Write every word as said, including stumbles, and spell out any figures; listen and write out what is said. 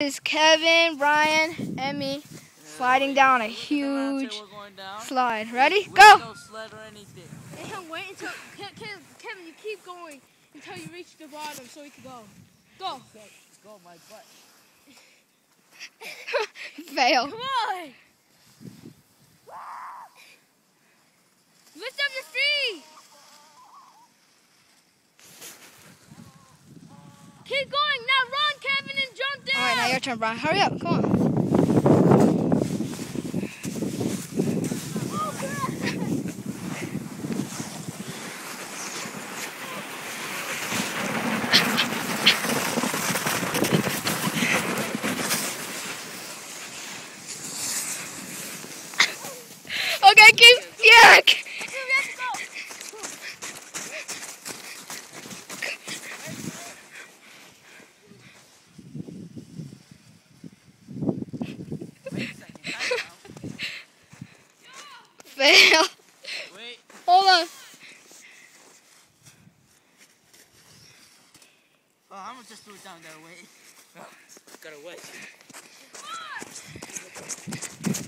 Is Kevin, Brian, and me sliding down a huge slide. Ready? Go! No sled or anything. And wait until Kevin, you keep going until you reach the bottom so we can go. Go. Let's go, my butt. Fail. Come on. Lift up your feet. Keep going. Now run, Kevin, and jump down. All right, now your turn, Brian. Hurry up. Come on. Okay, keep yuck. Fail. Wait. Hold on. Oh, I'm gonna just do it down there. Wait. Oh, gotta wait.